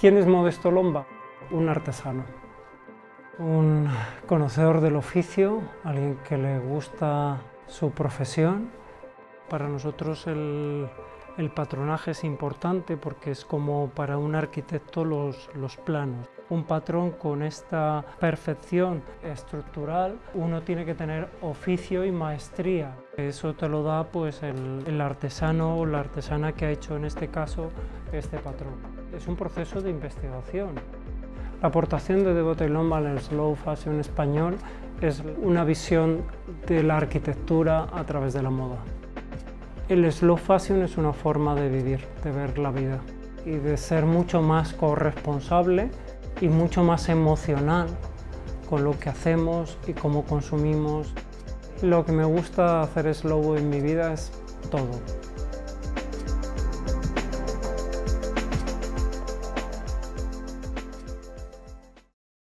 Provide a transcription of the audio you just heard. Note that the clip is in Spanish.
¿Quién es Modesto Lomba? Un artesano, un conocedor del oficio, alguien que le gusta su profesión. Para nosotros el patronaje es importante porque es como para un arquitecto los planos. Un patrón con esta perfección estructural, uno tiene que tener oficio y maestría. Eso te lo da pues el artesano o la artesana que ha hecho en este caso este patrón. Es un proceso de investigación. La aportación de Devoto y Lomba al slow fashion español es una visión de la arquitectura a través de la moda. El slow fashion es una forma de vivir, de ver la vida y de ser mucho más corresponsable y mucho más emocional con lo que hacemos y cómo consumimos. Lo que me gusta hacer slow en mi vida es todo.